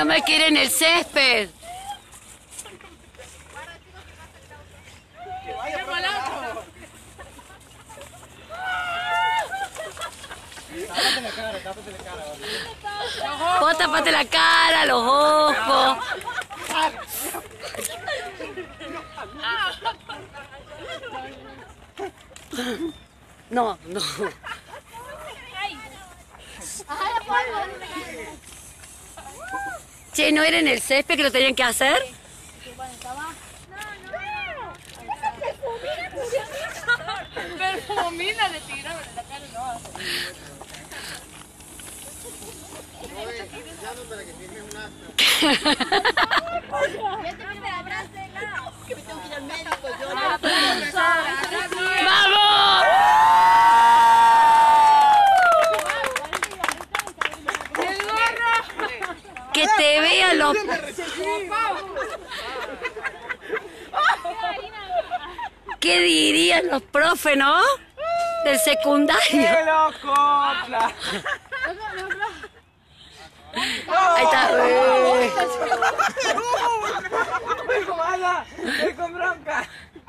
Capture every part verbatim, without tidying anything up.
no me quiere en el césped. Tápate la cara, tápate la cara. Vos tapate la cara, los ojos. No, no. Che, ¿no era en el césped que lo tenían que hacer? Perfumina le tiraron en la cara, no. Que me tengo que ir al médico, yo ¡Vamos! Que te vean los... ¿Qué dirían los profes, no? Del secundario. ¡Qué loco! Ahí está. ¡Ven con mala! ¡Ven con bronca!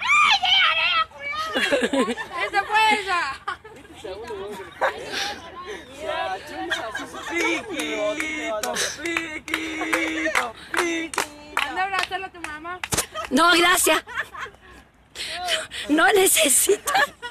¡Esa fue ella! ¡Piquito! ¡Piquito! ¡Piquito! Anda a abrazarla a tu mamá. No, gracias. No necesito.